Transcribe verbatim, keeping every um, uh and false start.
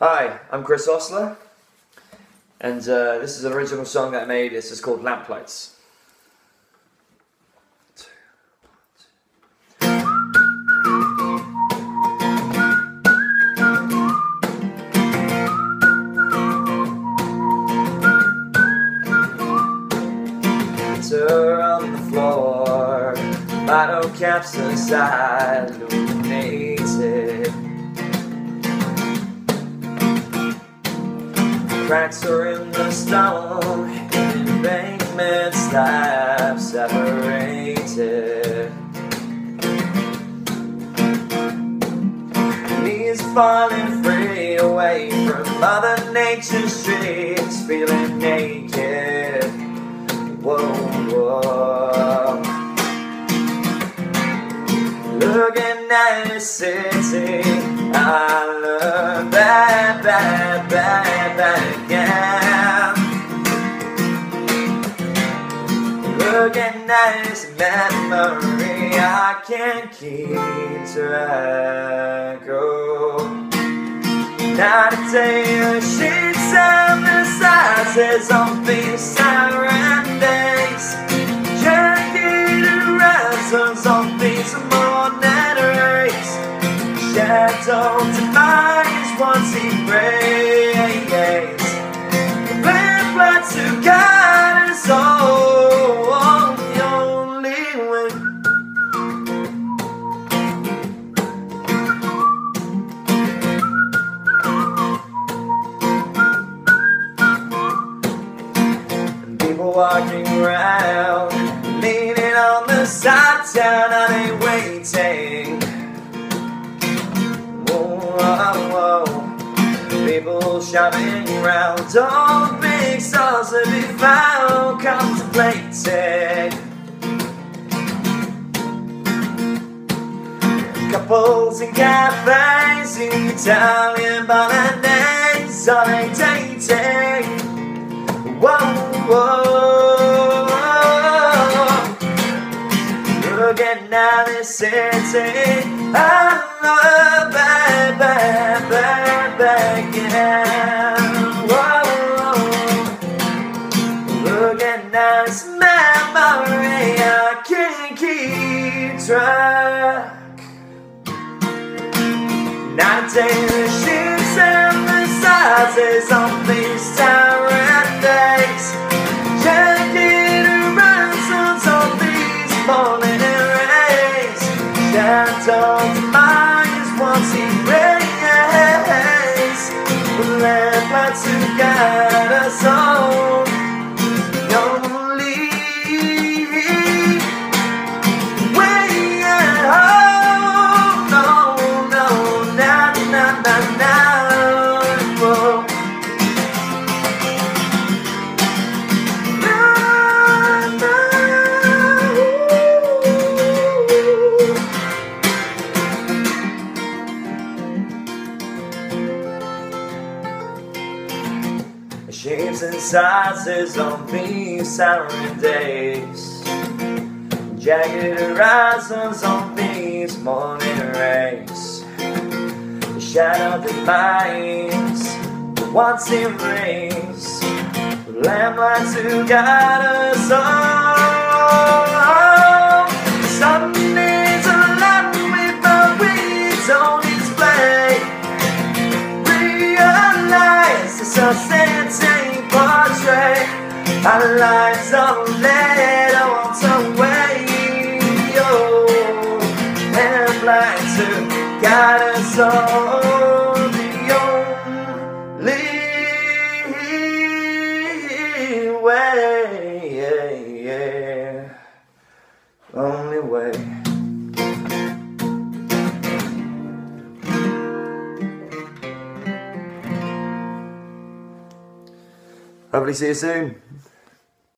Hi, I'm Chris Ostler, and uh, this is an original song that I made. This is called Lamplights. Litter on the floor, bottle caps aside, illuminated. Cracks are in the stone, embankment slabs separated. Knees falling free away from Mother Nature's streets, feeling naked. Whoa, whoa. Looking at the city, I look back, back, back, back again. Looking at this memory, I can't keep track of. Now to tell you, sheets and the sizes on these siren days, jagged horizons on these morning rays, shadow demise once erased. The lamplights to guide us all, the only way. Walking around, leaning on the side of town, are they waiting? Whoa, whoa, whoa. People shopping around, all big stores to be found, contemplating. Couples in cafes, Italian bolognese, are they dating? Whoa, whoa, looking at this city, I love back, back, back, back again. Whoa, looking at this memory, I can't keep track. Now to take the shapes and the sizes on these tyrant days, jagged horizons on these morning rays, shadow demise once erased. The lamplights who guide us home, the only way home. No, no, na, na, na, na. Whoa. Shapes and sizes on these siren days, jagged horizons on these morning rays, the shadow demise once erased, the lamplights who guide us all. Some needs a light with the weeds on display. Realize the sunset's portrait, our lives are led once away. Oh, lamplights who guide us all, the only way, only way. Hopefully see you soon.